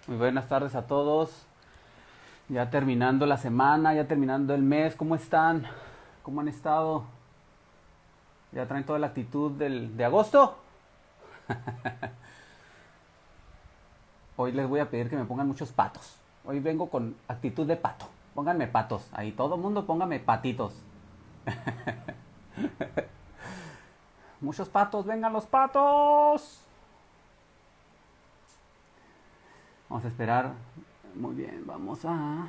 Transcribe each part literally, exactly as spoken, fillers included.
Muy buenas tardes a todos. Ya terminando la semana, ya terminando el mes. ¿Cómo están? ¿Cómo han estado? ¿Ya traen toda la actitud del, de agosto? Hoy les voy a pedir que me pongan muchos patos. Hoy vengo con actitud de pato. Pónganme patos. Ahí todo el mundo póngame patitos. Muchos patos, vengan los patos. Vamos a esperar. Muy bien, vamos a...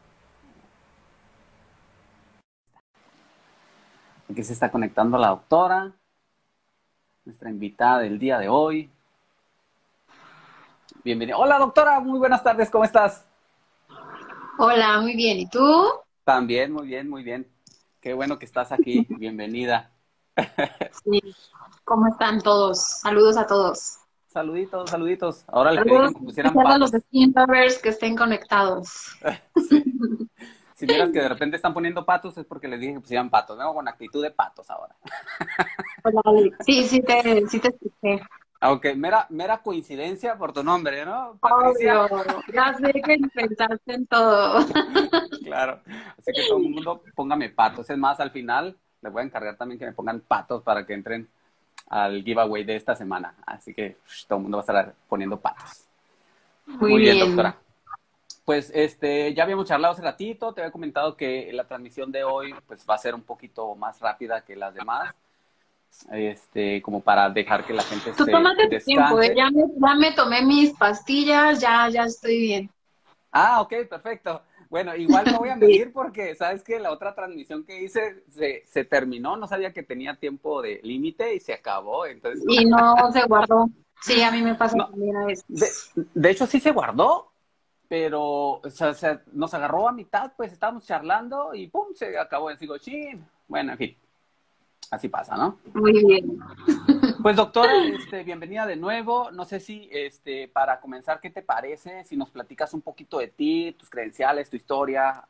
Aquí se está conectando la doctora, nuestra invitada del día de hoy. Bienvenida. Hola doctora, muy buenas tardes, ¿cómo estás? Hola, muy bien. ¿Y tú? También, muy bien, muy bien. Qué bueno que estás aquí, bienvenida. Sí. ¿Cómo están todos? Saludos a todos. Saluditos, saluditos. Ahora les pedí que Saludos me pusieran especial a los patos. Skin Lovers que estén conectados. Sí. Si miras que de repente están poniendo patos es porque les dije que pusieran patos. Vengo con actitud de patos ahora. Hola, Alex. Sí, sí te, sí te escuché. Aunque mera, mera coincidencia por tu nombre, ¿no? Patricia. Obvio. Ya sé que pensaste en todo. Claro. Así que todo el mundo póngame patos. Es más, al final les voy a encargar también que me pongan patos para que entren al giveaway de esta semana. Así que ush, todo el mundo va a estar poniendo patos. Muy Muy bien, bien. doctora. Pues este, ya habíamos charlado hace ratito, te había comentado que la transmisión de hoy pues va a ser un poquito más rápida que las demás, este, como para dejar que la gente Tú se tómate tu tiempo, ¿eh? descanse. Ya me, ya me tomé mis pastillas, ya, ya estoy bien. Ah, ok, perfecto. Bueno, igual me voy a Sí. medir porque, ¿sabes qué? La otra transmisión que hice se, se terminó, no sabía que tenía tiempo de límite y se acabó, entonces, Y no se guardó. Sí, a mí me pasa no, también a de, veces. de hecho sí se guardó, pero o sea, se- nos agarró a mitad, pues estábamos charlando y pum, se acabó. Y digo, chin, bueno, en fin, así pasa, ¿no? Muy bien. Pues doctora, este, bienvenida de nuevo. No sé si, este, para comenzar, ¿qué te parece? Si nos platicas un poquito de ti, tus credenciales, tu historia.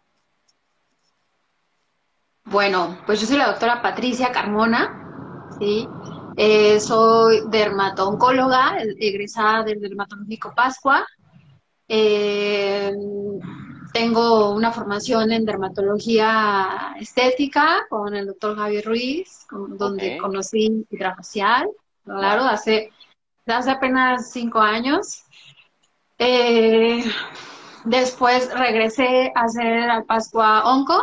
Bueno, pues yo soy la doctora Patricia Carmona, ¿sí? Eh, soy dermato-oncóloga, e- egresada del Dermatológico Pascua. Eh, Tengo una formación en dermatología estética con el doctor Javier Ruiz, con- Ok, donde conocí hidrafacial, claro, wow. hace, hace apenas cinco años. Eh, Después regresé a hacer al Pascua Onco.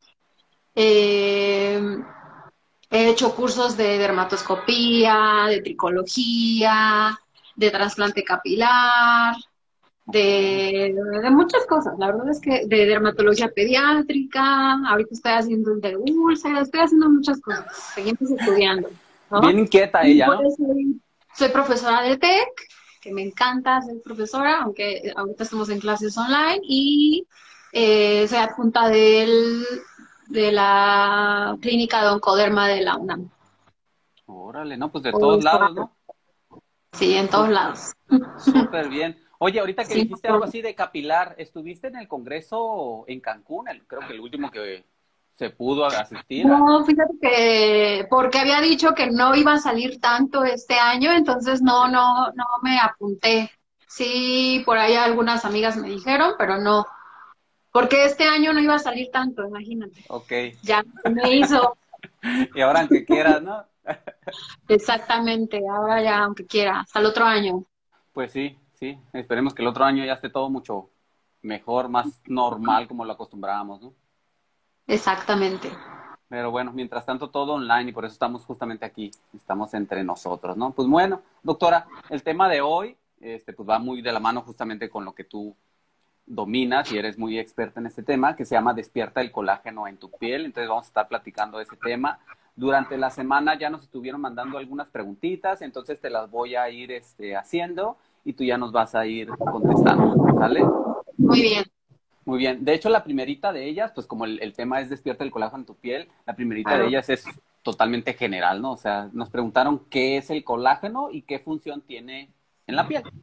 Eh, He hecho cursos de dermatoscopía, de tricología, de trasplante capilar, Ok. de, de muchas cosas. La verdad es que de dermatología pediátrica, ahorita estoy haciendo el de úlceras, estoy haciendo muchas cosas. Seguimos estudiando, Bien ¿no? inquieta Y ella, pues ¿no? soy, soy profesora de TEC, que me encanta ser profesora, aunque ahorita estamos en clases online, y eh, soy adjunta del, de la clínica de oncoderma de la UNAM. Órale, no, pues de Todo todos esto, lados, ¿no? sí, en todos Sú- lados. Súper bien. Oye, ahorita que Sí, dijiste algo así de capilar, ¿estuviste en el congreso en Cancún? El- creo que el último que se pudo asistir. a- no, fíjate que porque había dicho que no iba a salir tanto este año, entonces Ok, no, no, no me apunté. Sí, por ahí algunas amigas me dijeron, pero no, porque este año no iba a salir tanto, imagínate. ok. Ya se me hizo Y ahora aunque quieras, ¿no? exactamente, ahora ya, aunque quiera, hasta el otro año. Pues sí, sí. Esperemos que el otro año ya esté todo mucho mejor, más normal como lo acostumbrábamos, ¿no? Exactamente. Pero bueno, mientras tanto todo online y por eso estamos justamente aquí, estamos entre nosotros, ¿no? Pues bueno, doctora, el tema de hoy, este, pues va muy de la mano justamente con lo que tú dominas y eres muy experta en este tema, que se llama Despierta el colágeno en tu piel. Entonces vamos a estar platicando de ese tema. Durante la semana ya nos estuvieron mandando algunas preguntitas, entonces te las voy a ir este, haciendo y tú ya nos vas a ir contestando, ¿sale? Muy bien. Muy bien. De hecho, la primerita de ellas, pues como el, el tema es despierta el colágeno en tu piel, la primerita de Claro. ellas es totalmente general, ¿no? O sea, nos preguntaron qué es el colágeno y qué función tiene en la piel.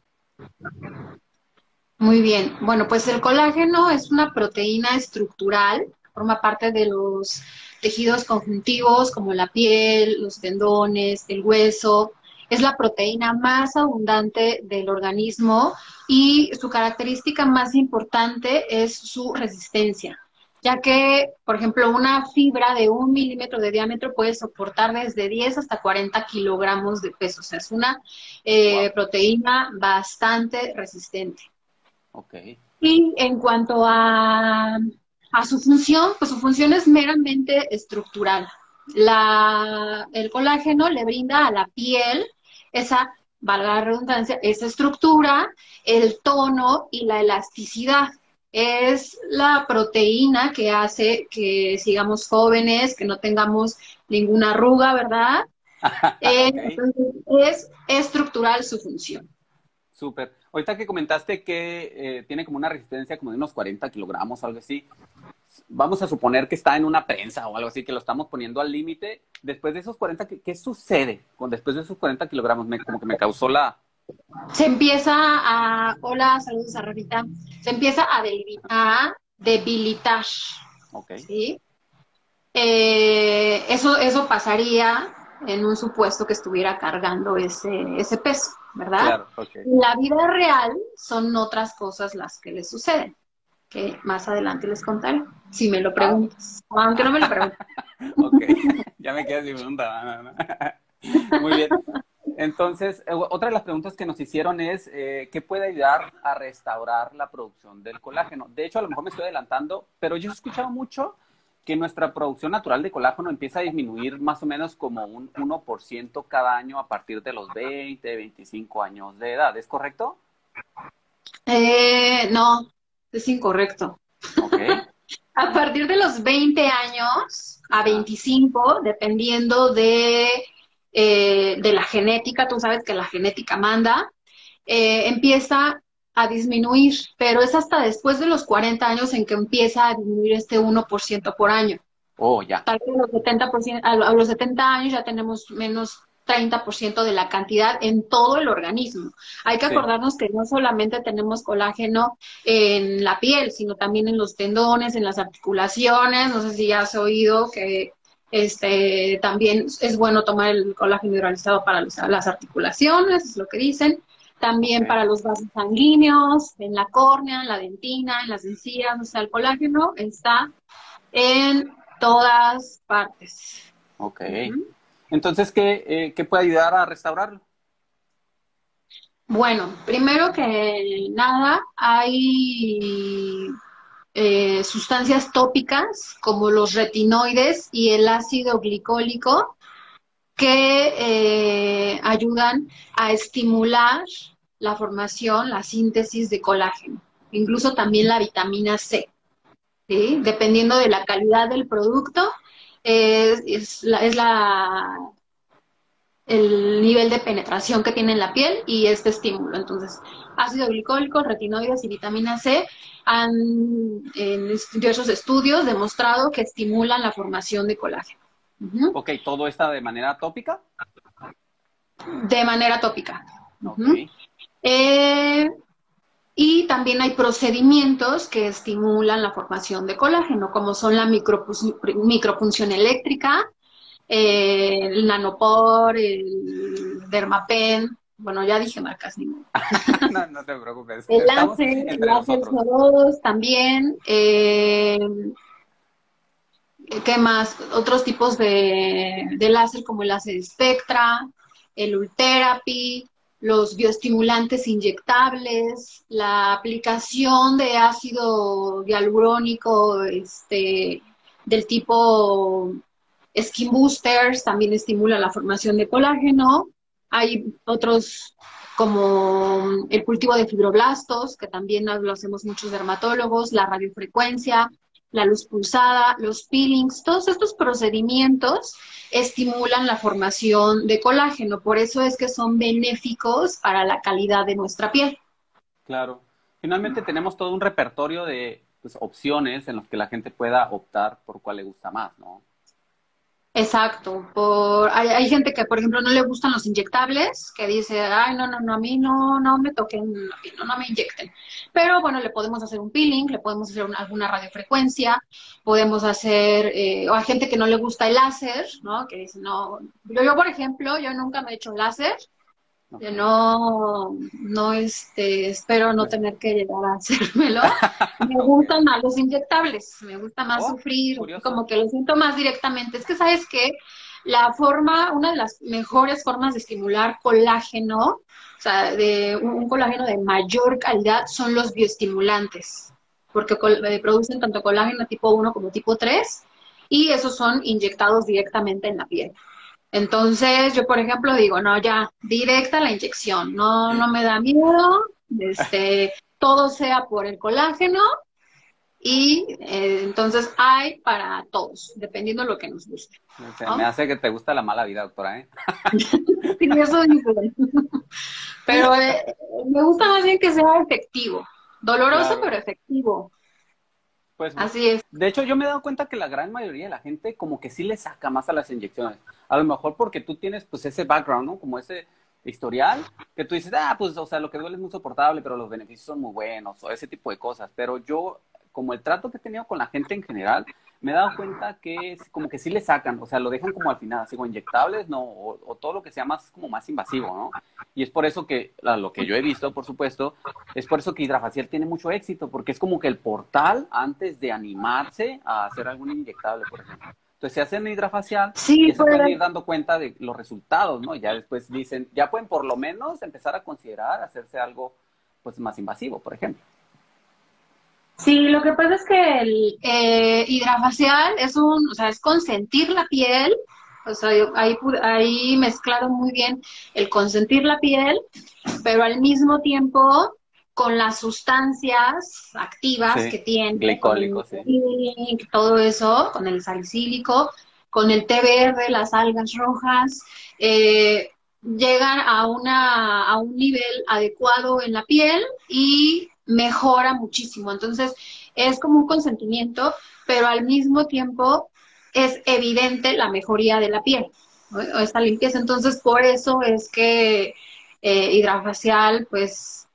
Muy bien. Bueno, pues el colágeno es una proteína estructural, forma parte de los tejidos conjuntivos como la piel, los tendones, el hueso. es la proteína más abundante del organismo y su característica más importante es su resistencia, ya que, por ejemplo, una fibra de un milímetro de diámetro puede soportar desde diez hasta cuarenta kilogramos de peso. O sea, es una Wow. eh, proteína bastante resistente. Ok. Y en cuanto a, a su función, pues su función es meramente estructural. La, el colágeno le brinda a la piel esa, valga la redundancia, esa estructura, el tono y la elasticidad. Es la proteína que hace que sigamos jóvenes, que no tengamos ninguna arruga, ¿verdad? Eh, Ok. entonces, es estructural su función. Súper. Ahorita que comentaste que eh, tiene como una resistencia como de unos cuarenta kilogramos o algo así, vamos a suponer que está en una prensa o algo así, que lo estamos poniendo al límite. Después de esos cuarenta, ¿qué, qué sucede con después de esos cuarenta kilogramos? Me, como que me causó la... Se empieza a, hola, saludos a Rarita, se empieza a debilitar, a debilitar, Ok, ¿sí? Eh, eso, eso pasaría en un supuesto que estuviera cargando ese, ese peso, ¿verdad? claro, ok. En la vida real son otras cosas las que le suceden, que más adelante les contaré, si me lo Ah, preguntas, aunque no me lo preguntes. ok, ya me quedé sin pregunta. No, no, no. Muy bien. Entonces, eh, otra de las preguntas que nos hicieron es, eh, ¿qué puede ayudar a restaurar la producción del colágeno? De hecho, a lo mejor me estoy adelantando, pero yo he escuchado mucho que nuestra producción natural de colágeno empieza a disminuir más o menos como un uno por ciento cada año a partir de los veinte, veinticinco años de edad. ¿Es correcto? Eh, no, es incorrecto. Ok. A partir de los veinte años a Ajá. veinticinco, dependiendo de, eh, de la genética, tú sabes que la genética manda, eh, empieza a disminuir, pero es hasta después de los cuarenta años en que empieza a disminuir este uno por ciento por año. Oh, ya. Tal vez a los setenta por ciento, a los setenta años ya tenemos menos treinta por ciento de la cantidad en todo el organismo. Hay que Sí. acordarnos que no solamente tenemos colágeno en la piel, sino también en los tendones, en las articulaciones. No sé si ya has oído que este, también es bueno tomar el colágeno hidrolizado para los, las articulaciones, es lo que dicen. Ok. También para los vasos sanguíneos, en la córnea, en la dentina, en las encías. O sea, el colágeno está en todas partes. Ok. Ujú. Entonces, ¿qué, eh, qué puede ayudar a restaurarlo? Bueno, primero que nada, hay eh, sustancias tópicas como los retinoides y el ácido glicólico que eh, ayudan a estimular la formación, la síntesis de colágeno, incluso también la vitamina C, ¿sí? Dependiendo de la calidad del producto, eh, es la, es la el nivel de penetración que tiene en la piel y este estímulo. Entonces, ácido glicólico, retinoides y vitamina C han en diversos estudios demostrado que estimulan la formación de colágeno. Uh-huh. Ok, todo está de manera tópica. De manera tópica. Ok. Uh-huh. Eh, y también hay procedimientos que estimulan la formación de colágeno, como son la micropunción eléctrica, eh, el Nanopor, el Dermapen, bueno, ya dije marcas, ni modo. No, no te preocupes. El Estamos láser, el entre láser nosotros. C O dos también, eh, ¿qué más? Otros tipos de, de láser como el láser Spectra, el Ultherapy, los bioestimulantes inyectables, la aplicación de ácido hialurónico este, del tipo Skin Boosters también estimula la formación de colágeno. Hay otros como el cultivo de fibroblastos, que también lo hacemos muchos dermatólogos, la radiofrecuencia, la luz pulsada, los peelings, todos estos procedimientos estimulan la formación de colágeno, por eso es que son benéficos para la calidad de nuestra piel. Claro. Finalmente tenemos todo un repertorio de pues, opciones en los que la gente pueda optar por cuál le gusta más, ¿no? Exacto. Por, hay, hay gente que, por ejemplo, no le gustan los inyectables, que dice, ay, no, no, no, a mí no, no me toquen, no, no me inyecten. Pero bueno, le podemos hacer un peeling, le podemos hacer una, alguna radiofrecuencia, podemos hacer, eh, o hay gente que no le gusta el láser, ¿no? Que dice, no, yo, yo, por ejemplo, yo nunca me he hecho láser, que Ok. no, no, este, espero no Pues, tener que llegar a hacérmelo. Me gustan más los inyectables, me gusta más oh, sufrir, curioso. como que lo siento más directamente. Es que, ¿sabes qué? La forma, una de las mejores formas de estimular colágeno, o sea, de un, un colágeno de mayor calidad, son los bioestimulantes, porque col- eh, producen tanto colágeno tipo uno como tipo tres, y esos son inyectados directamente en la piel. Entonces, yo, por ejemplo, digo, no, ya, directa la inyección, no, no me da miedo, este, todo sea por el colágeno y eh, entonces hay para todos, dependiendo de lo que nos guste, Se me ¿no? hace que te gusta la mala vida, doctora, ¿eh? Sí, eso dicen. Pero eh, me gusta más bien que sea efectivo, doloroso Claro. pero efectivo, Pues, bu- así es. de hecho, yo me he dado cuenta que la gran mayoría de la gente como que sí le saca más a las inyecciones. A lo mejor porque tú tienes pues ese background, ¿no? Como ese historial, que tú dices, ah, pues, o sea, lo que duele es muy soportable, pero los beneficios son muy buenos, o ese tipo de cosas. Pero yo, como el trato que he tenido con la gente en general, me he dado cuenta que es como que sí le sacan, o sea, lo dejan como al final, así como inyectables, ¿no? O, o todo lo que sea más, como más invasivo, ¿no? Y es por eso que, a lo que yo he visto, por supuesto, es por eso que Hidrafacial tiene mucho éxito, porque es como que el portal antes de animarse a hacer algún inyectable, por ejemplo. Entonces se hacen Hidrafacial y Sí, ya se pues pueden ir dando cuenta de los resultados, ¿no? Ya después dicen, ya pueden por lo menos empezar a considerar hacerse algo pues más invasivo, por ejemplo. sí, lo que pasa es que el eh, hidrafacial es un, o sea, es consentir la piel, o sea, yo- ahí, pu- ahí mezclaron muy bien el consentir la piel, pero al mismo tiempo con las sustancias activas Sí, que tiene, con el glicólico, sí. zinc, todo eso, con el salicílico, con el té verde, las algas rojas, eh, llegan a una, a un nivel adecuado en la piel y mejora muchísimo. Entonces, es como un consentimiento, pero al mismo tiempo es evidente la mejoría de la piel, ¿no? Esta limpieza. Entonces, por eso es que eh, Hidrafacial, pues,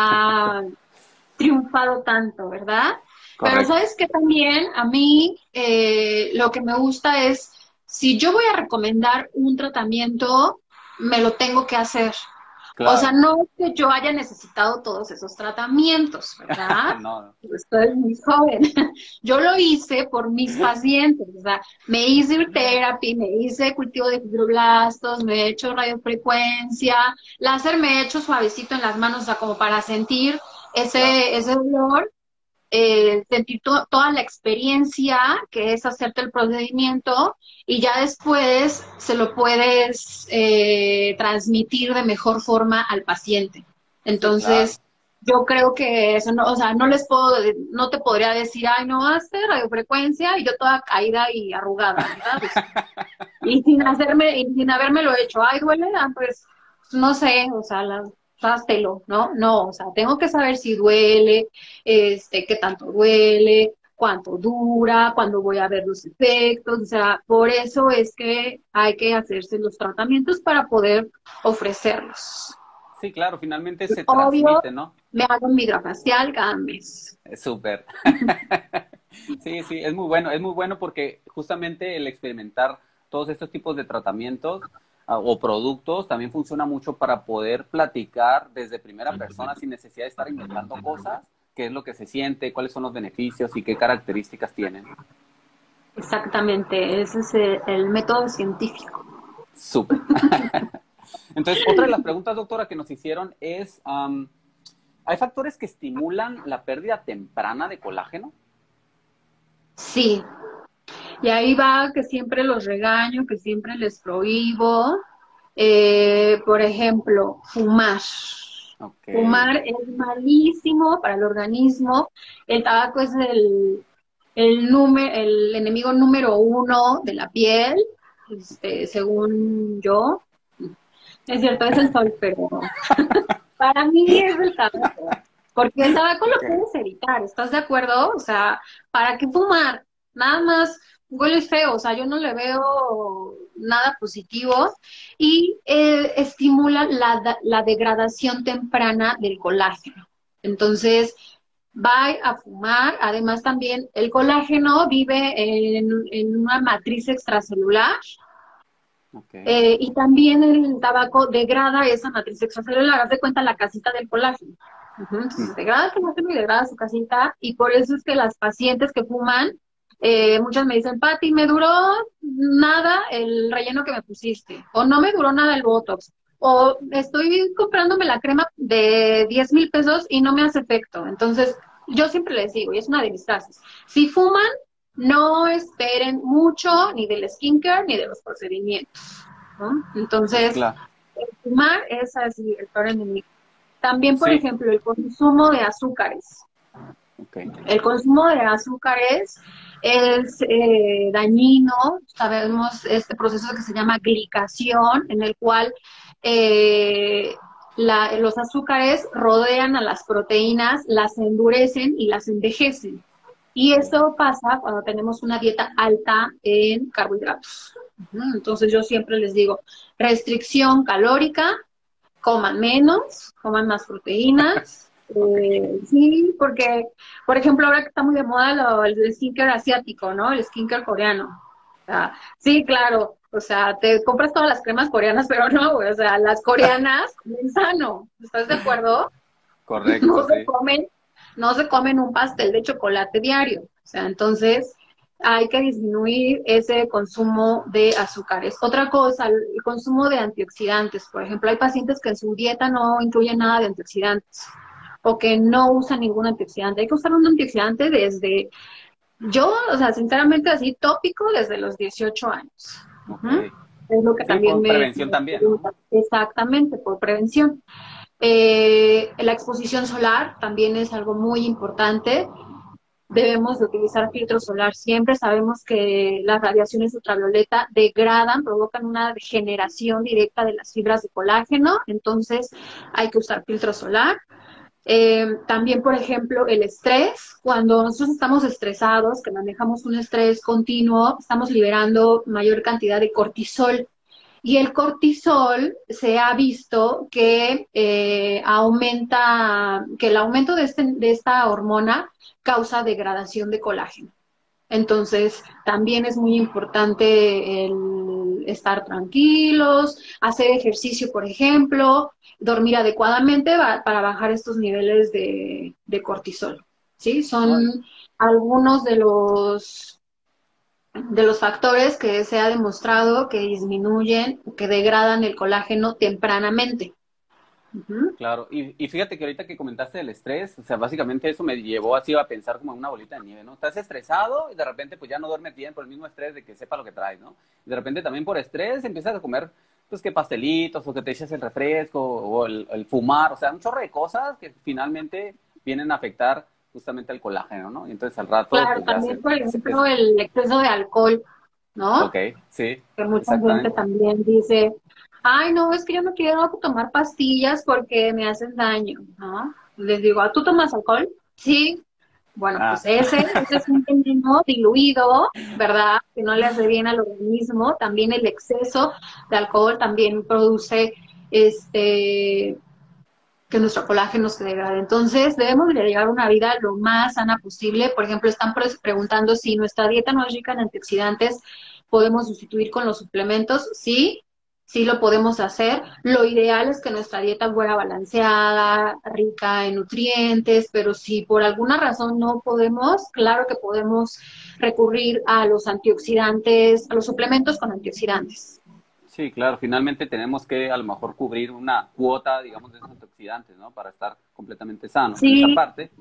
ha triunfado tanto, ¿verdad? Pero Correcto. sabes que también a mí eh, lo que me gusta es, si yo voy a recomendar un tratamiento, me lo tengo que hacer. O sea, Claro. no es que yo haya necesitado todos esos tratamientos, ¿verdad? No, Estoy muy joven. Yo lo hice por mis pacientes, o sea, me hice therapy, me hice cultivo de fibroblastos, me he hecho radiofrecuencia, láser me he hecho suavecito en las manos, o sea, como para sentir claro. ese, ese dolor, eh, sentir to toda la experiencia que es hacerte el procedimiento y ya después se lo puedes eh, transmitir de mejor forma al paciente. Sí, claro. Entonces, yo creo que eso no, o sea, no les puedo, no te podría decir, ay, no hace radiofrecuencia y yo toda caída y arrugada, ¿verdad? O sea, y sin Claro. hacerme, y sin haberme lo hecho, ay, duele, ah, pues, no sé, o sea, la, háztelo, ¿no? No, o sea, tengo que saber si duele, este, qué tanto duele, cuánto dura, cuándo voy a ver los efectos, o sea, por eso es que hay que hacerse los tratamientos para poder ofrecerlos. Sí, claro, finalmente se Obvio, transmite, ¿no? me hago mi hidrafacial cada mes. Es súper. Sí, sí, es muy bueno, es muy bueno porque justamente el experimentar todos estos tipos de tratamientos ah, o productos también funciona mucho para poder platicar desde primera persona sin necesidad de estar inventando cosas, qué es lo que se siente, cuáles son los beneficios y qué características tienen. Exactamente, ese es el, el método científico. Súper. Entonces, otra de las preguntas, doctora, que nos hicieron es, um, ¿hay factores que estimulan la pérdida temprana de colágeno? Sí, y ahí va que siempre los regaño, que siempre les prohíbo. Eh, por ejemplo, fumar. Ok, Fumar es malísimo para el organismo. El tabaco es el, el, número, el enemigo número uno de la piel, ok. este, según yo. Es cierto, es el sol, pero para mí es el tabaco, porque el tabaco lo Ok. puedes evitar, ¿estás de acuerdo? O sea, ¿para qué fumar? Nada más huele feo, o sea, yo no le veo nada positivo y eh, estimula la, la degradación temprana del colágeno. Entonces, va a fumar, además también el colágeno vive en, en una matriz extracelular Okay. Eh, y también el tabaco degrada esa matriz extracelular, haz de cuenta la casita del colágeno. Ujú. Mm. Entonces, degrada el colágeno y degrada su casita, y por eso es que las pacientes que fuman, eh, muchas me dicen, Pati, me duró nada el relleno que me pusiste, o no me duró nada el Botox, o estoy comprándome la crema de diez mil pesos y no me hace efecto. Entonces, yo siempre les digo, y es una de mis frases, si fuman, no esperen mucho ni del skincare ni de los procedimientos, ¿no? Pues Entonces, claro. el fumar es así el peor enemigo. También, por Sí. ejemplo, el consumo de azúcares. Ok. El consumo de azúcares es eh, dañino. Sabemos este proceso que se llama glicación, en el cual eh, la, los azúcares rodean a las proteínas, las endurecen y las envejecen. Y eso pasa cuando tenemos una dieta alta en carbohidratos. Ujú. Entonces yo siempre les digo, restricción calórica, coman menos, coman más proteínas. Ok. Eh, sí, porque, por ejemplo, ahora que está muy de moda lo, el skincare asiático, ¿no? El skincare coreano. O sea, sí, claro, o sea, te compras todas las cremas coreanas, pero no, güey, o sea, las coreanas comen sano, ¿estás de acuerdo? Correcto, No se sí. comen, no se comen un pastel de chocolate diario. O sea, entonces hay que disminuir ese consumo de azúcares. Otra cosa, el consumo de antioxidantes. Por ejemplo, hay pacientes que en su dieta no incluyen nada de antioxidantes o que no usan ningún antioxidante. Hay que usar un antioxidante desde, yo, o sea, sinceramente así tópico desde los dieciocho años. Ok. Ujú. Es lo que Sí, también por me, prevención me también, ¿no? preguntan. Exactamente, por prevención. Eh, la exposición solar también es algo muy importante. Debemos de utilizar filtro solar siempre. Sabemos que las radiaciones ultravioleta degradan, provocan una degeneración directa de las fibras de colágeno, entonces hay que usar filtro solar. Eh, también, por ejemplo, el estrés. Cuando nosotros estamos estresados, que manejamos un estrés continuo, estamos liberando mayor cantidad de cortisol. Y el cortisol se ha visto que eh, aumenta, que el aumento de, este, de esta hormona causa degradación de colágeno. Entonces, también es muy importante el estar tranquilos, hacer ejercicio, por ejemplo, dormir adecuadamente para bajar estos niveles de, de cortisol. ¿Sí? No, Son algunos de los de los factores que se ha demostrado que disminuyen, que degradan el colágeno tempranamente. Uh-huh. claro, y, y fíjate que ahorita que comentaste del estrés, o sea, básicamente eso me llevó así a pensar como en una bolita de nieve, ¿no? Estás estresado y de repente pues ya no duermes bien por el mismo estrés de que sepa lo que traes, ¿no? Y de repente también por estrés empiezas a comer, pues que pastelitos o que te echas el refresco o el, el fumar, o sea, un chorro de cosas que finalmente vienen a afectar justamente al colágeno, ¿no? Y entonces al rato Claro, pues ya se... también, por se- es- ejemplo, el exceso de alcohol, ¿no? ok, sí, Que mucha gente exactamente. también dice, ay, no, es que yo no quiero tomar pastillas porque me hacen daño, ¿no? Les digo, ¿ah, tú tomas alcohol? Sí. Bueno, Ah, pues ese, ese es un veneno diluido, ¿verdad? Que no le hace bien al organismo. También el exceso de alcohol también produce este que nuestro colágeno se degrade. Entonces, debemos de llevar una vida lo más sana posible. Por ejemplo, están preguntando si nuestra dieta no es rica en antioxidantes, ¿podemos sustituir con los suplementos? Sí, sí lo podemos hacer. Lo ideal es que nuestra dieta fuera balanceada, rica en nutrientes, pero si por alguna razón no podemos, claro que podemos recurrir a los antioxidantes, a los suplementos con antioxidantes. sí, claro, finalmente tenemos que a lo mejor cubrir una cuota, digamos, de esos antioxidantes, ¿no? Para estar completamente sanos. En esa Sí, parte,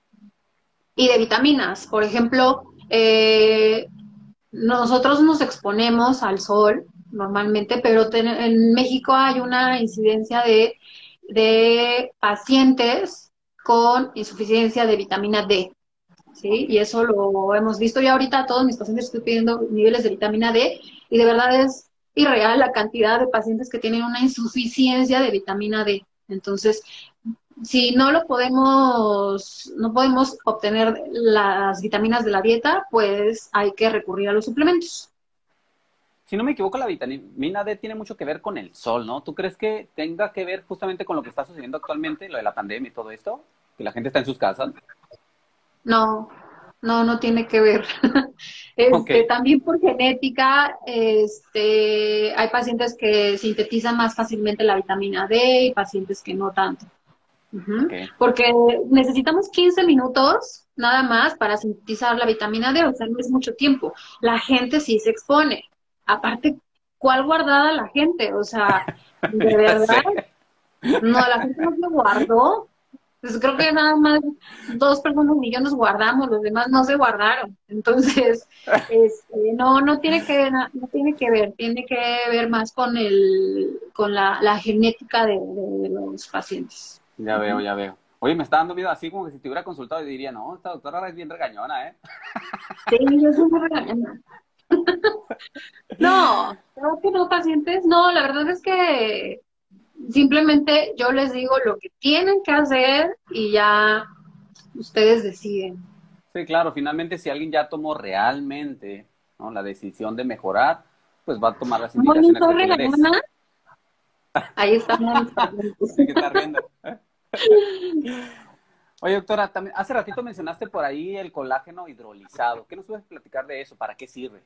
y de vitaminas. Por ejemplo, eh, nosotros nos exponemos al sol normalmente, pero ten- en México hay una incidencia de, de pacientes con insuficiencia de vitamina D, ¿sí? ok. Y eso lo hemos visto. Yo ahorita a todos mis pacientes estoy pidiendo niveles de vitamina D y de verdad es irreal la cantidad de pacientes que tienen una insuficiencia de vitamina D. Entonces, si no lo podemos, no podemos obtener las vitaminas de la dieta, pues hay que recurrir a los suplementos. Si no me equivoco, la vitamina D tiene mucho que ver con el sol, ¿no? ¿Tú crees que tenga que ver justamente con lo que está sucediendo actualmente, lo de la pandemia y todo esto? Que la gente está en sus casas. No, no, no tiene que ver. Ok, Este, también por genética, este, hay pacientes que sintetizan más fácilmente la vitamina D y pacientes que no tanto. Ujú. ok. Porque necesitamos quince minutos nada más para sintetizar la vitamina D, o sea, no es mucho tiempo. La gente sí se expone. Aparte, ¿cuál guardada la gente? O sea, de Ya verdad, sé. no, la gente no se guardó. Pues creo que nada más dos personas y yo nos guardamos, los demás no se guardaron. Entonces, este, no, no tiene que, no tiene que ver, tiene que ver más con el, con la, la genética de, de los pacientes. Ya veo, ya veo. Oye, me está dando miedo así como que si te hubiera consultado y diría, no, esta doctora es bien regañona, ¿eh? Sí, yo soy muy regañona. No, creo que no, pacientes. No, la verdad es que simplemente yo les digo lo que tienen que hacer y ya ustedes deciden. Sí, claro, finalmente si alguien ya tomó realmente, ¿no?, la decisión de mejorar, pues va a tomar las Moni, indicaciones soy que tú le des. regañona. Ahí están mis pacientes. Hay que estar riendo. Oye, doctora, también, hace ratito mencionaste por ahí el colágeno hidrolizado. ¿Qué nos puedes platicar de eso? ¿Para qué sirve?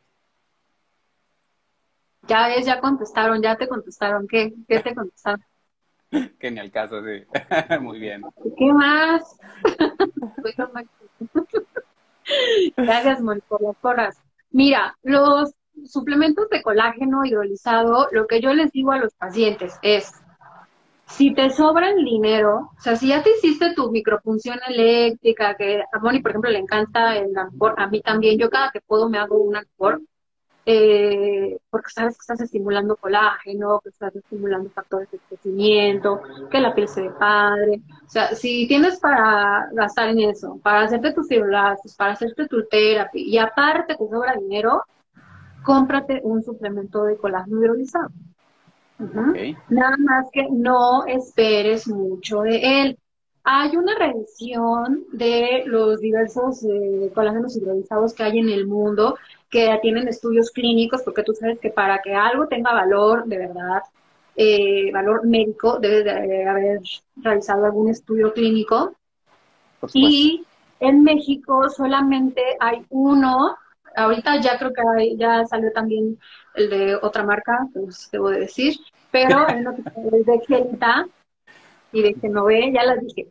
Ya ves, ya contestaron, ya te contestaron. ¿Qué? ¿Qué te contestaron? Que ni al caso, sí. Muy bien. ¿Qué más? Soy lo máximo. Gracias, Moni, por las porras. Mira, los suplementos de colágeno hidrolizado, lo que yo les digo a los pacientes es, si te sobra el dinero, o sea, si ya te hiciste tu microfunción eléctrica, que a Moni, por ejemplo, le encanta el Ancor, a mí también, yo cada que puedo me hago un Ancor, eh, porque sabes que estás estimulando colágeno, que estás estimulando factores de crecimiento, que la piel se ve padre. O sea, si tienes para gastar en eso, para hacerte tus fibroblastos, para hacerte tu terapia, y aparte te sobra dinero, cómprate un suplemento de colágeno hidrolizado. Ok. Ujú. Nada más que no esperes mucho de él. Hay una revisión de los diversos eh, colágenos hidrolizados que hay en el mundo que tienen estudios clínicos, porque tú sabes que para que algo tenga valor de verdad, eh, valor médico, debe de haber realizado algún estudio clínico. Por supuesto. Y en México solamente hay uno, ahorita ya creo que hay- ya salió también el de otra marca, pues debo de decir, pero hay uno que es de Gelita y de Genové, ya las dije,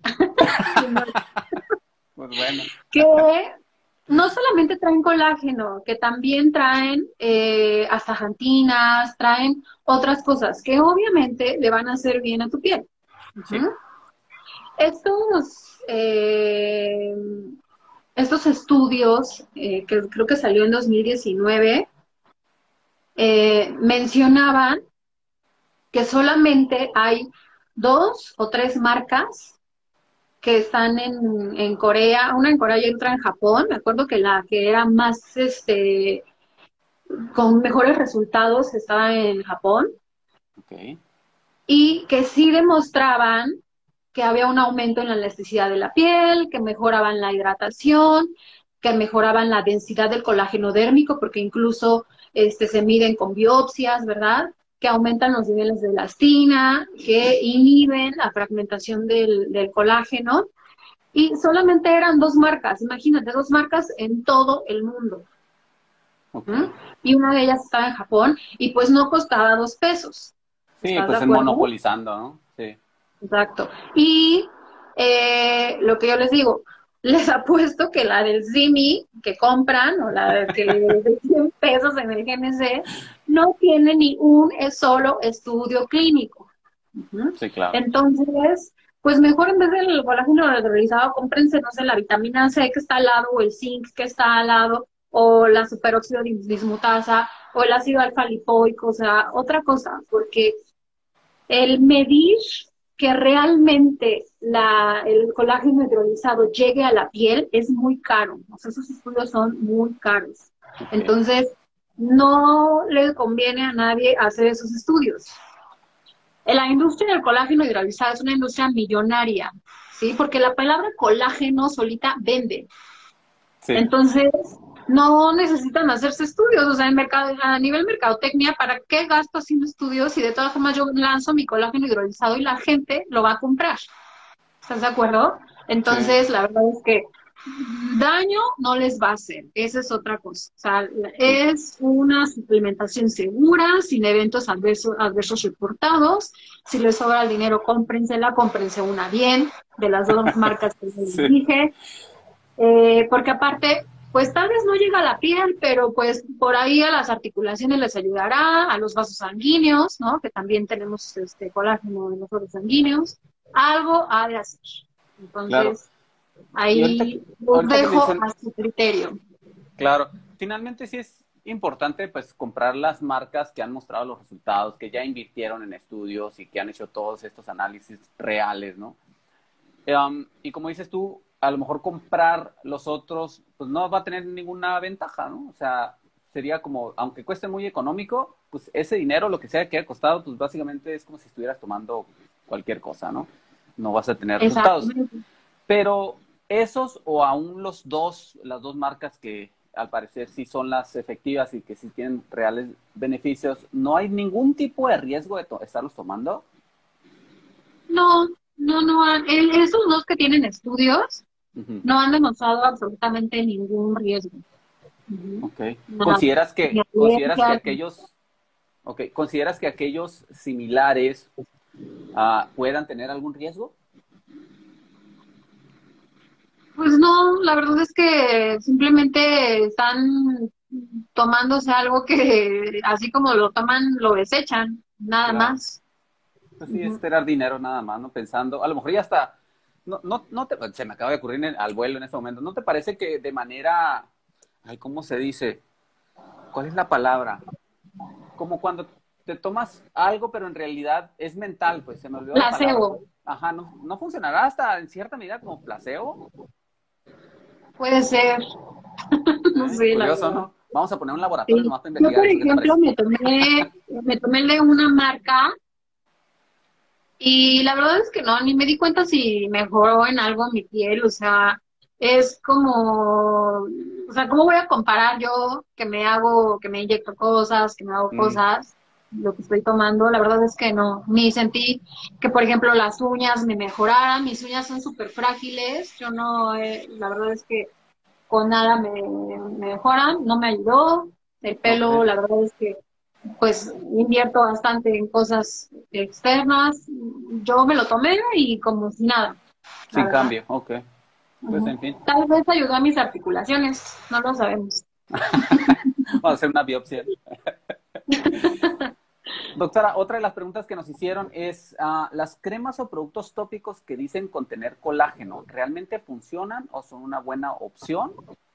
Pues bueno. que no solamente traen colágeno, que también traen eh, astaxantinas, traen otras cosas que obviamente le van a hacer bien a tu piel. Sí. Ujú. Estos, eh, estos estudios, eh, que creo que salió en dos mil diecinueve, eh, mencionaban que solamente hay dos o tres marcas que están en, en Corea, una en Corea y otra en Japón. Me acuerdo que la que era más, este, con mejores resultados estaba en Japón Ok. y que sí demostraban que había un aumento en la elasticidad de la piel, que mejoraban la hidratación, que mejoraban la densidad del colágeno dérmico, porque incluso este, se miden con biopsias, ¿verdad? Que aumentan los niveles de elastina, que inhiben la fragmentación del, del colágeno. Y solamente eran dos marcas, imagínate, dos marcas en todo el mundo. Ok. ¿Mm? Y una de ellas estaba en Japón y pues no costaba dos pesos. Sí, ¿Estás de pues es acuerdo? monopolizando, ¿no? Sí. Exacto. Y eh, lo que yo les digo, les apuesto que la del Simi que compran o la que de cien pesos en el G N C no tiene ni un solo estudio clínico. Ujú. Sí, claro. Entonces, pues mejor en vez del colágeno hidrolizado, cómprense, no sé, la vitamina C que está al lado, o el zinc que está al lado, o la superóxido dismutasa, o el ácido alfa lipoico, o sea, otra cosa, porque el medir que realmente la, el colágeno hidrolizado llegue a la piel es muy caro. O sea, esos estudios son muy caros. Ok. Entonces, no le conviene a nadie hacer esos estudios. La industria del colágeno hidrolizado es una industria millonaria, ¿sí? Porque la palabra colágeno solita vende. Sí. Entonces, no necesitan hacerse estudios, o sea, en mercado, a nivel mercadotecnia, ¿para qué gasto haciendo estudios si de todas formas yo lanzo mi colágeno hidrolizado y la gente lo va a comprar? ¿Estás de acuerdo? Sí. Entonces, la verdad es que daño no les va a hacer, esa es otra cosa. O sea, es una suplementación segura, sin eventos adversos, adversos reportados. Si les sobra el dinero, cómprensela, cómprense una bien, de las dos marcas que les Sí, dije. Eh, porque aparte, pues tal vez no llega a la piel, pero pues por ahí a las articulaciones les ayudará, a los vasos sanguíneos, ¿no? Que también tenemos este colágeno en los vasos sanguíneos. Algo ha de hacer. claro. Entonces, Y ahorita, ahí los ahorita que dejo mencion- a su criterio. claro, finalmente sí es importante pues comprar las marcas que han mostrado los resultados, que ya invirtieron en estudios y que han hecho todos estos análisis reales, ¿no? Um, y como dices tú, a lo mejor comprar los otros, pues no va a tener ninguna ventaja, ¿no? O sea, sería como, aunque cueste muy económico, pues ese dinero, lo que sea que haya costado, pues básicamente es como si estuvieras tomando cualquier cosa, ¿no? No vas a tener resultados. Exactamente. Pero esos o aún los dos, las dos marcas que al parecer sí son las efectivas y que sí tienen reales beneficios, ¿no hay ningún tipo de riesgo de to estarlos tomando? No, no, no, han- el- esos dos que tienen estudios Uh-huh. no han demostrado absolutamente ningún riesgo. Ujú. Ok. Nada. ¿Consideras Ni que, consideras que alergias, ni- aquellos, okay, consideras que aquellos similares uh, puedan tener algún riesgo? Pues no, la verdad es que simplemente están tomándose algo que así como lo toman, lo desechan, nada Claro. más. Pues sí, es Ujú. tener dinero nada más, ¿no? Pensando, a lo mejor ya está, no, no, no te, se me acaba de ocurrir en- al vuelo en este momento, ¿no te parece que de manera, ay, ¿cómo se dice? ¿Cuál es la palabra? Como cuando te tomas algo, pero en realidad es mental, pues se me olvidó la palabra. Placebo, Ajá, ¿no, no funcionará hasta en cierta medida como placebo? puede ser, no ¿Eh? sé, la Curioso, verdad. ¿no? Vamos a poner un laboratorio Sí. nomás para Yo, investigar por eso, ¿qué te ejemplo, parece? me tomé, me tomé el de una marca y la verdad es que no, ni me di cuenta si mejoró en algo mi piel, o sea, es como, o sea, ¿cómo voy a comparar yo que me hago, que me inyecto cosas, que me hago Mm, cosas, lo que estoy tomando? La verdad es que no, ni sentí que, por ejemplo, las uñas me mejoraran, mis uñas son súper frágiles, yo no, eh, la verdad es que con nada me, me mejoran, no me ayudó, el ok, pelo, la verdad es que pues invierto bastante en cosas externas. Yo me lo tomé y como si nada, la sin verdad. cambio, ok. Pues Ujú. en fin, Tal vez ayudó a mis articulaciones, no lo sabemos. vamos a hacer una biopsia. Doctora, otra de las preguntas que nos hicieron es, uh, ¿las cremas o productos tópicos que dicen contener colágeno realmente funcionan o son una buena opción?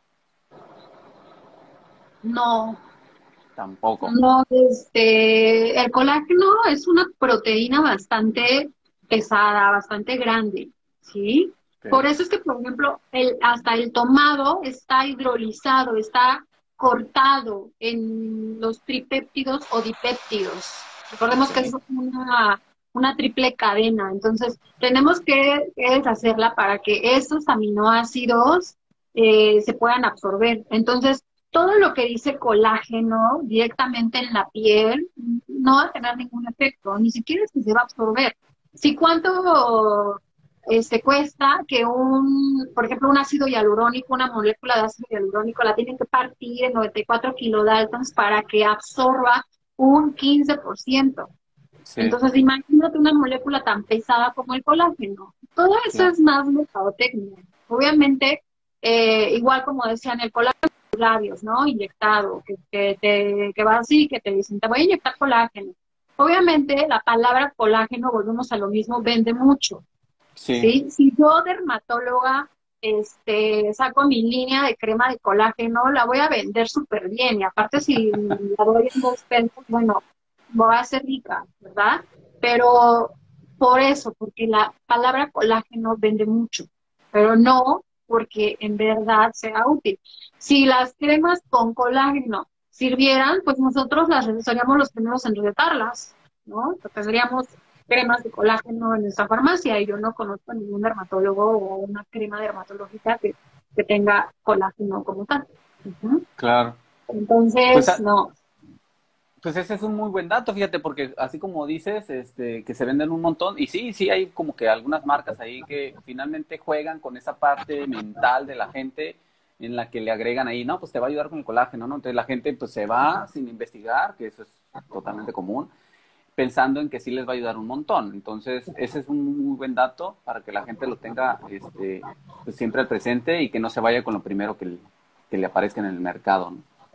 No, Tampoco. no, este, el colágeno es una proteína bastante pesada, bastante grande, ¿sí? Por Okay. eso es que, por ejemplo, el, hasta el tomado está hidrolizado, está cortado en los tripéptidos o dipéptidos. Recordemos que es Ok. una, una triple cadena, entonces tenemos que, que deshacerla para que esos aminoácidos eh, se puedan absorber. Entonces, todo lo que dice colágeno directamente en la piel no va a tener ningún efecto, ni siquiera es que se va a absorber. Si cuánto este, cuesta que un, por ejemplo, un ácido hialurónico, una molécula de ácido hialurónico, la tienen que partir en noventa y cuatro kilodaltons para que absorba un quince por ciento. Sí, Entonces, imagínate una molécula tan pesada como el colágeno. Todo eso claro. es más mercadotecnia. Obviamente, eh, igual como decían, el colágeno labios, ¿no? Inyectado, que, que, te, que va así, que te dicen, te voy a inyectar colágeno. Obviamente, la palabra colágeno, volvemos a lo mismo, vende mucho, Sí, ¿sí? Si yo, dermatóloga, este, saco mi línea de crema de colágeno, la voy a vender súper bien. Y aparte, si la doy en dos pesos, bueno, voy a ser rica, ¿verdad? Pero por eso, porque la palabra colágeno vende mucho, pero no porque en verdad sea útil. Si las cremas con colágeno sirvieran, pues nosotros las seríamos los primeros en recetarlas, ¿no? Tendríamos cremas de colágeno en nuestra farmacia y yo no conozco ningún dermatólogo o una crema dermatológica que, que tenga colágeno como tal. Ujú. claro. Pues Entonces, a- no. Pues ese es un muy buen dato, fíjate, porque así como dices, este, que se venden un montón, y sí, sí hay como que algunas marcas ahí que finalmente juegan con esa parte mental de la gente en la que le agregan ahí, no, pues te va a ayudar con el colágeno, ¿no? Entonces la gente pues se va sin investigar, que eso es totalmente común, pensando en que sí les va a ayudar un montón. Entonces ese es un muy buen dato para que la gente lo tenga este, pues, siempre al presente y que no se vaya con lo primero que le, que le aparezca en el mercado, ¿no?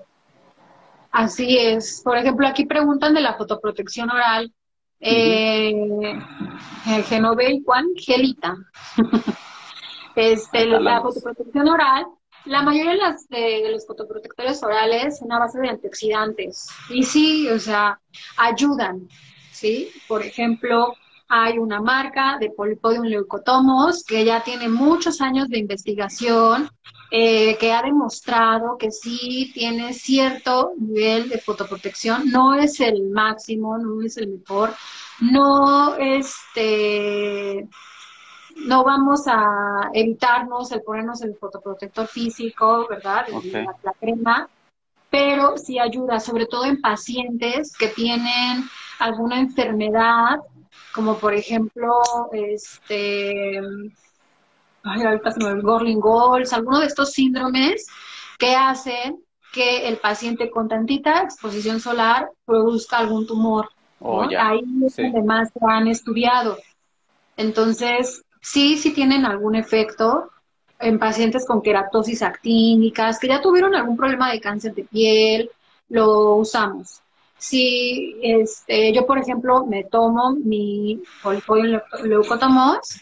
Así es. Por ejemplo, aquí preguntan de la fotoprotección oral. Ujú. Eh, Genoveva Juan Gelita. Ahí Este, están las la dos. fotoprotección oral, la mayoría de, las, de, de los fotoprotectores orales son a base de antioxidantes. Y sí, o sea, ayudan, ¿sí? Por ejemplo, hay una marca de Polipodium leucotomos que ya tiene muchos años de investigación, eh, que ha demostrado que sí tiene cierto nivel de fotoprotección. No es el máximo, no es el mejor, no este no vamos a evitarnos el ponernos el fotoprotector físico, ¿verdad? Ok. La, la crema, pero sí ayuda, sobre todo en pacientes que tienen alguna enfermedad, como por ejemplo, este, ay, ahorita se me olvidó, Gorlin Golds, alguno de estos síndromes que hacen que el paciente con tantita exposición solar produzca algún tumor, Oh, ¿no? ya. Ahí es Sí. donde más se han estudiado. Entonces, sí, sí tienen algún efecto en pacientes con queratosis actínicas, que ya tuvieron algún problema de cáncer de piel, lo usamos. Si este, yo, por ejemplo, me tomo mi Polipodio leucotomos,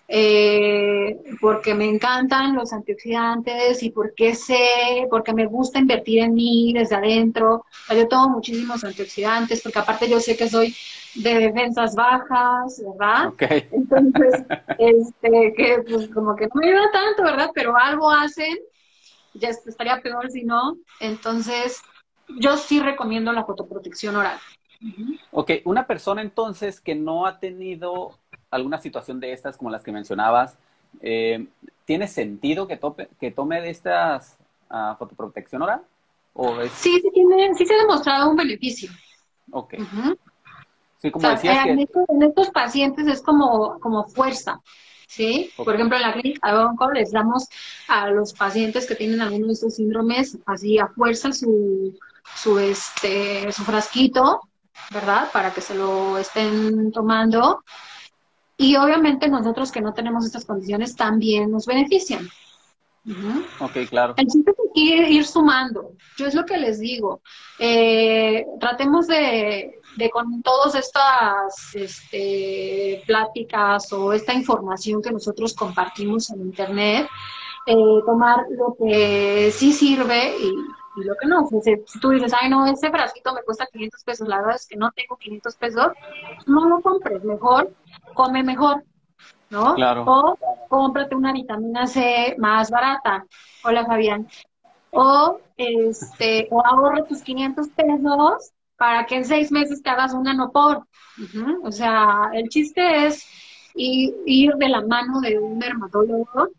eh, porque me encantan los antioxidantes y porque sé, porque me gusta invertir en mí desde adentro. O sea, yo tomo muchísimos antioxidantes, porque aparte yo sé que soy de defensas bajas, ¿verdad? Ok. Entonces, este, que pues como que no me ayuda tanto, ¿verdad? Pero algo hacen, ya est- estaría peor si no. Entonces, yo sí recomiendo la fotoprotección oral. Ujú. Ok, una persona entonces que no ha tenido alguna situación de estas como las que mencionabas, eh, ¿tiene sentido que, tope- que tome de estas ah, fotoprotección oral? ¿O Sí, es, sí tiene, sí se ha demostrado un beneficio. ok? Ujú. Sí, O como sea, decías en que, estos, en estos pacientes es como, como fuerza, ¿sí? Por ok, ejemplo, en la clínica de onco les damos a los pacientes que tienen alguno de estos síndromes así a fuerza su, su, este, su frasquito, ¿verdad? Para que se lo estén tomando. Y obviamente nosotros que no tenemos estas condiciones también nos benefician. Ujú. ok, claro, El chiste es aquí ir sumando. Yo es lo que les digo. Eh, tratemos de, de con todas estas este, pláticas o esta información que nosotros compartimos en Internet, eh, tomar lo que sí sirve y, y lo que no. O sea, si, si tú dices, ay, no, ese frasquito me cuesta quinientos pesos, la verdad es que no tengo quinientos pesos, no lo compres, mejor come mejor, ¿no? claro. O cómprate una vitamina C más barata. Hola, Fabián. O, este, o ahorra tus quinientos pesos para que en seis meses te hagas una no por. Ujú. O sea, el chiste es ir, ir de la mano de un dermatólogo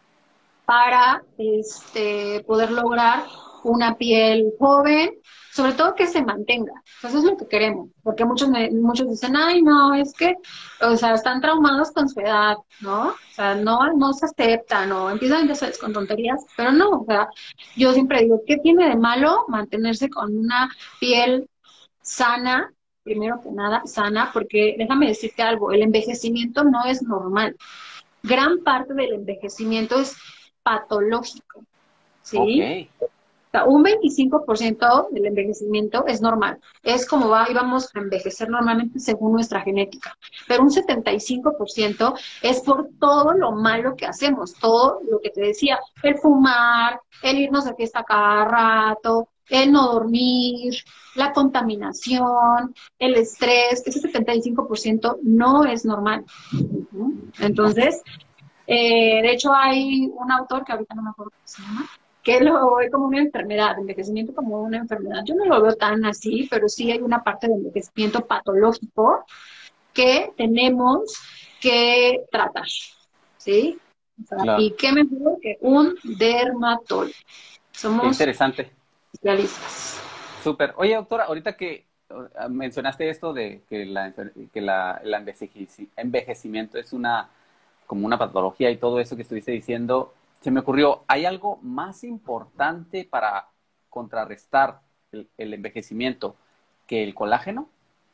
para este, poder lograr una piel joven, sobre todo que se mantenga. Eso es lo que queremos, porque muchos, me- muchos dicen, ay, no, es que, o sea, están traumados con su edad, ¿no? O sea, no, no se aceptan o empiezan ya sabes, con tonterías, pero no, o sea, yo siempre digo, ¿qué tiene de malo mantenerse con una piel sana? Primero que nada, sana, porque déjame decirte algo, el envejecimiento no es normal. Gran parte del envejecimiento es patológico, Ok, ¿sí? O sea, un veinticinco por ciento del envejecimiento es normal. Es como va, íbamos a envejecer normalmente según nuestra genética. Pero un setenta y cinco por ciento es por todo lo malo que hacemos, todo lo que te decía, el fumar, el irnos de fiesta cada rato, el no dormir, la contaminación, el estrés. Ese setenta y cinco por ciento no es normal. Ujú. ok, Entonces, eh, de hecho, hay un autor que ahorita no me acuerdo cómo se llama, que lo ve como una enfermedad, envejecimiento como una enfermedad. Yo no lo veo tan así, pero sí hay una parte de envejecimiento patológico que tenemos que tratar, ¿sí? O sea, claro. y qué mejor que un dermatólogo. Qué Somos interesante. especialistas. Súper. Oye, doctora, ahorita que mencionaste esto de que, la, que la, el envejeci- envejecimiento es una, como una patología y todo eso que estuviste diciendo, se me ocurrió, ¿hay algo más importante para contrarrestar el, el envejecimiento que el colágeno?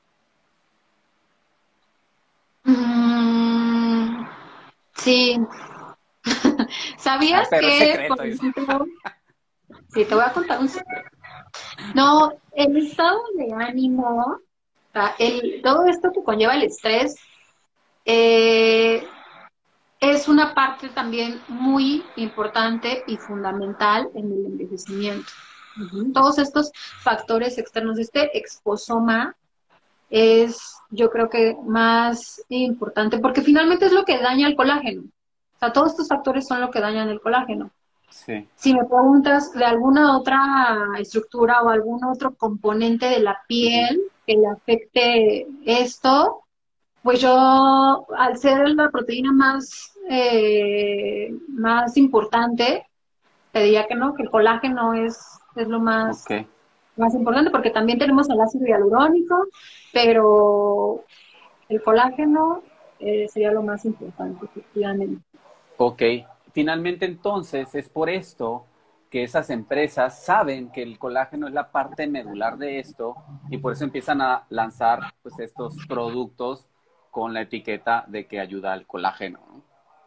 Mm, sí. Ah, ¿Sabías pero es que, por secreto. Dice. ejemplo, sí, te voy a contar un secreto? No, el estado de ánimo, o sea, el, todo esto que conlleva el estrés, eh, es una parte también muy importante y fundamental en el envejecimiento. Ujú. Todos estos factores externos, este exposoma es, yo creo que más importante, porque finalmente es lo que daña el colágeno. O sea, todos estos factores son lo que dañan el colágeno. Sí, Si me preguntas de alguna otra estructura o algún otro componente de la ujú, piel que le afecte esto, pues yo, al ser la proteína más, eh, más importante, te diría que no, que el colágeno es, es lo ok. más, más importante, porque también tenemos el ácido hialurónico, pero el colágeno eh, sería lo más importante, efectivamente. Ok, finalmente entonces es por esto que esas empresas saben que el colágeno es la parte medular de esto y por eso empiezan a lanzar pues estos productos con la etiqueta de que ayuda al colágeno, ¿no?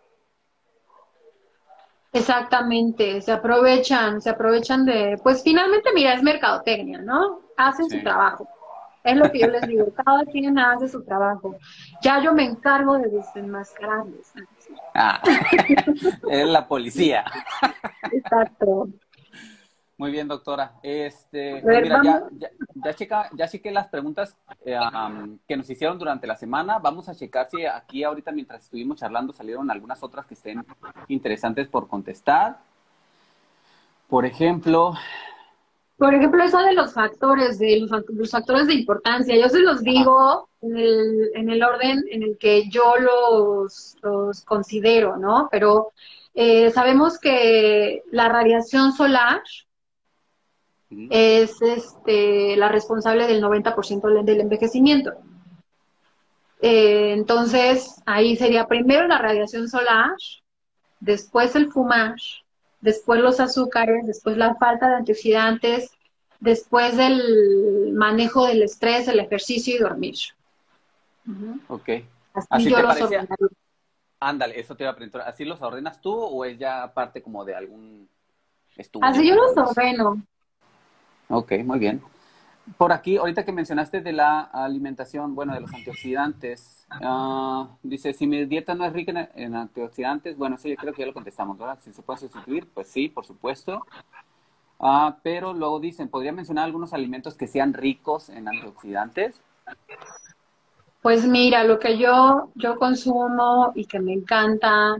Exactamente, se aprovechan, se aprovechan de, pues finalmente, mira, es mercadotecnia, ¿no? Hacen su Sí. trabajo. Es lo que yo les digo, cada quien hace su trabajo. Ya yo me encargo de desenmascararles. Ah, es la policía. Exacto. Muy bien, doctora. A Este, pues ver, mira, vamos. ya, ya, ya checa, ya chequé las preguntas eh, um, que nos hicieron durante la semana. Vamos a checar si aquí ahorita mientras estuvimos charlando salieron algunas otras que estén interesantes por contestar. Por ejemplo, Por ejemplo, eso de los factores, de los, fac- los factores de importancia, yo se los ajá, digo en el, en el orden en el que yo los, los considero, ¿no? Pero eh, sabemos que la radiación solar ujú, es este, la responsable del noventa por ciento del del envejecimiento. Eh, entonces, ahí sería primero la radiación solar, después el fumar, después los azúcares, después la falta de antioxidantes, después el manejo del estrés, el ejercicio y dormir. Ujú. ok. Así ¿Así yo te los parecía? ordenaría. Ándale, eso te iba a preguntar. ¿Así los ordenas tú o es ya parte como de algún Así estudio yo o los algo así? ordeno. Ok, muy bien. Por aquí, ahorita que mencionaste de la alimentación, bueno, de los antioxidantes, ah, dice, si mi dieta no es rica en, en antioxidantes, bueno, eso yo creo que ya lo contestamos, ¿verdad? Si se puede sustituir, pues sí, por supuesto. Ah, pero luego dicen, ¿podría mencionar algunos alimentos que sean ricos en antioxidantes? Pues mira, lo que yo, yo consumo y que me encanta,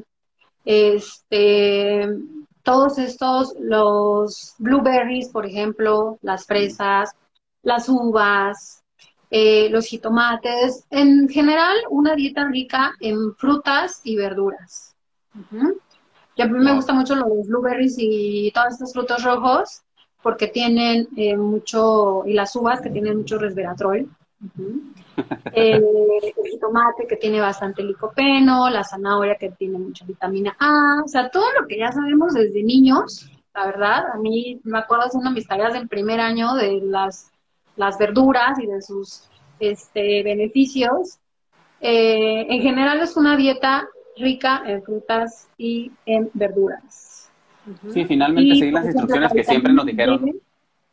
este, todos estos, los blueberries, por ejemplo, las Mm, fresas, las uvas, eh, los jitomates, en general una dieta rica en frutas y verduras. Ujú. Y a mí me claro. gustan mucho los blueberries y todos estos frutos rojos porque tienen eh, mucho, y las uvas que tienen mucho resveratrol. Ujú. Eh, el jitomate que tiene bastante licopeno, la zanahoria que tiene mucha vitamina A, o sea, todo lo que ya sabemos desde niños, la verdad, a mí me acuerdo haciendo mis tareas del primer año de las, las verduras y de sus este, beneficios. Eh, en general es una dieta rica en frutas y en verduras. Sí, Ujú. finalmente Y, seguir por las ejemplo, la instrucciones que siempre vitamina nos dijeron. D,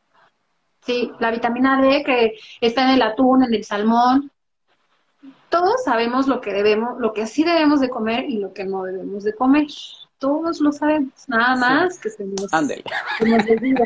sí, la vitamina D que está en el atún, en el salmón, todos sabemos lo que debemos, lo que sí debemos de comer y lo que no debemos de comer. Todos lo sabemos, nada Sí, más que se nos, ándele. se nos olvida.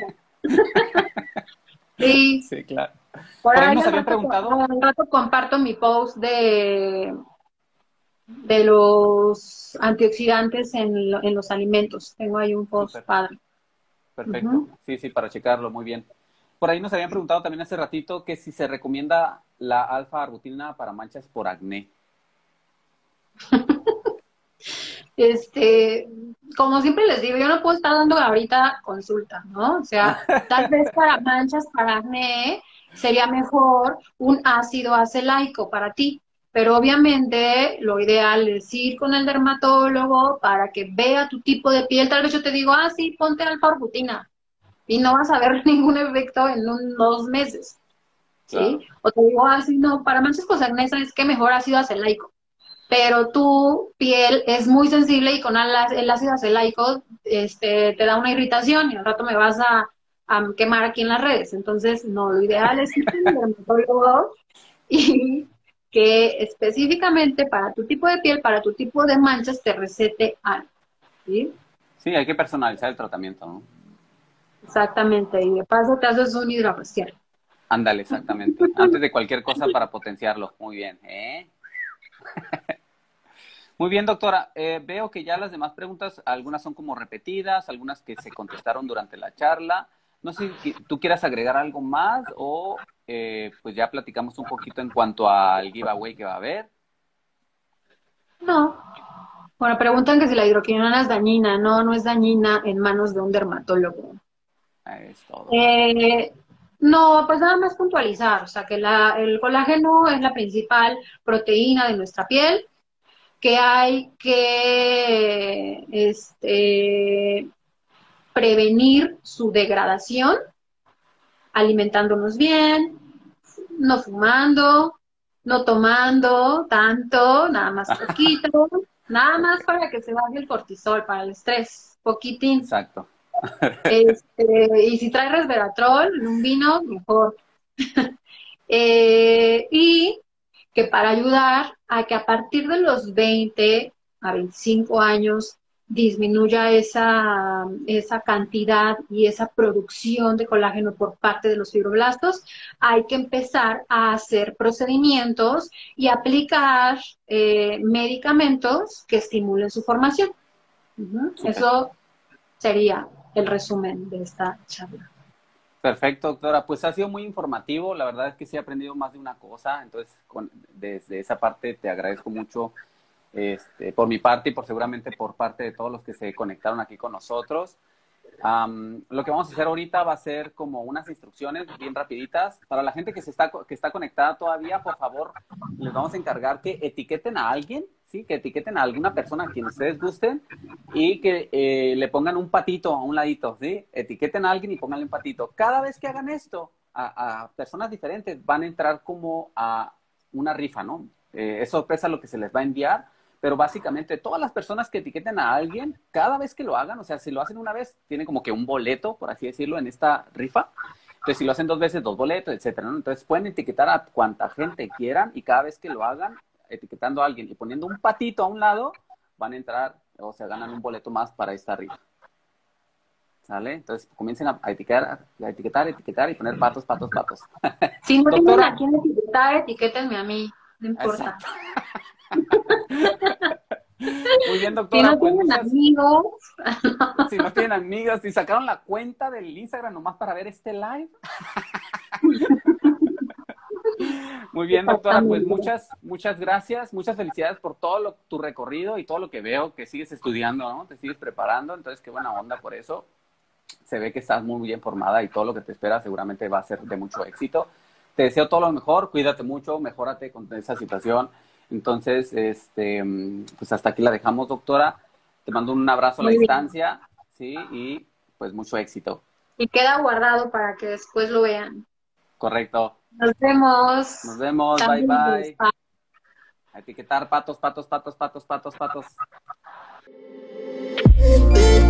Sí, Sí, claro. por Por ahí ahí nos al habían rato, preguntado. al rato comparto mi post de, de los antioxidantes en, lo- en los alimentos. Tengo ahí un post Súper. padre. Perfecto. Ujú. Sí, sí, para checarlo, muy bien. Por ahí nos habían preguntado también hace ratito que si se recomienda la alfa-arbutina para manchas por acné. Este, como siempre les digo, yo no puedo estar dando ahorita consulta, ¿no? O sea, tal vez para manchas, para acné, sería mejor un ácido acelaico para ti. Pero obviamente lo ideal es ir con el dermatólogo para que vea tu tipo de piel. Tal vez yo te digo, ah, sí, ponte alfa-orbutina y no vas a ver ningún efecto en unos meses, ¿sí? Claro. O te digo, ah, sí, no, para manchas con acné, ¿sabes qué? Mejor ácido acelaico. Pero tu piel es muy sensible y con el ácido acelaico este, te da una irritación y al rato me vas a, a quemar aquí en las redes. Entonces, no, lo ideal es ir con el dermatólogo y que específicamente para tu tipo de piel, para tu tipo de manchas, te recete algo, ¿sí? Sí, hay que personalizar el tratamiento, ¿no? Exactamente, y de paso te haces un hidrofacial. Ándale, exactamente. Antes de cualquier cosa para potenciarlo. Muy bien, ¿eh? Muy bien, doctora. Eh, veo que ya las demás preguntas, algunas son como repetidas, algunas que se contestaron durante la charla. No sé si tú quieras agregar algo más o eh, pues ya platicamos un poquito en cuanto al giveaway que va a haber. No. Bueno, preguntan que si la hidroquinona es dañina. No, no es dañina en manos de un dermatólogo. Es todo. Eh, no, pues nada más puntualizar, o sea que la, el colágeno es la principal proteína de nuestra piel, que hay que este, prevenir su degradación alimentándonos bien, no fumando, no tomando tanto, nada más poquito, nada más para que se baje el cortisol, para el estrés, poquitín. Exacto. Este, y si trae resveratrol en un vino, mejor. Eh, y que para ayudar a que a partir de los veinte a veinticinco años disminuya esa, esa cantidad y esa producción de colágeno por parte de los fibroblastos, hay que empezar a hacer procedimientos y aplicar eh, medicamentos que estimulen su formación. Uh-huh. Eso sería el resumen de esta charla. Perfecto, doctora. Pues ha sido muy informativo. La verdad es que sí he aprendido más de una cosa. Entonces, con, desde esa parte te agradezco mucho este, por mi parte y por seguramente por parte de todos los que se conectaron aquí con nosotros. Um, lo que vamos a hacer ahorita va a ser como unas instrucciones bien rapiditas. Para la gente que, se está, que está conectada todavía, por favor, les vamos a encargar que etiqueten a alguien, ¿sí? Que etiqueten a alguna persona a quien ustedes gusten y que eh, le pongan un patito a un ladito, ¿sí? Etiqueten a alguien y pónganle un patito. Cada vez que hagan esto a, a personas diferentes van a entrar como a una rifa, ¿no? Eh, es sorpresa lo que se les va a enviar. Pero básicamente todas las personas que etiqueten a alguien, cada vez que lo hagan, o sea, si lo hacen una vez, tienen como que un boleto, por así decirlo, en esta rifa. Entonces, si lo hacen dos veces, dos boletos, etcétera, ¿no? Entonces, pueden etiquetar a cuanta gente quieran y cada vez que lo hagan, etiquetando a alguien y poniendo un patito a un lado, van a entrar, o sea, ganan un boleto más para esta rifa. ¿Sale? Entonces, comiencen a, a etiquetar, a etiquetar, etiquetar y poner patos, patos, patos. Si no Doctora, tienen a quién etiquetar, etiquétenme a mí, no importa. Muy bien, doctora. Si no pues tienen muchas... amigos. Si no tienen amigas, si sacaron la cuenta del Instagram nomás para ver este live. Muy bien, doctora, pues muchas, muchas gracias, muchas felicidades por todo lo, tu recorrido y todo lo que veo que sigues estudiando, ¿no? Te sigues preparando, entonces qué buena onda por eso. Se ve que estás muy bien formada y todo lo que te espera seguramente va a ser de mucho éxito. Te deseo todo lo mejor, cuídate mucho, mejórate con esa situación. Entonces, este, pues hasta aquí la dejamos, doctora. Te mando un abrazo a la distancia, ¿sí? Y pues mucho éxito. Y queda guardado para que después lo vean. Correcto. Nos vemos. Nos vemos, También bye bye. A etiquetar patos, patos, patos, patos, patos, patos.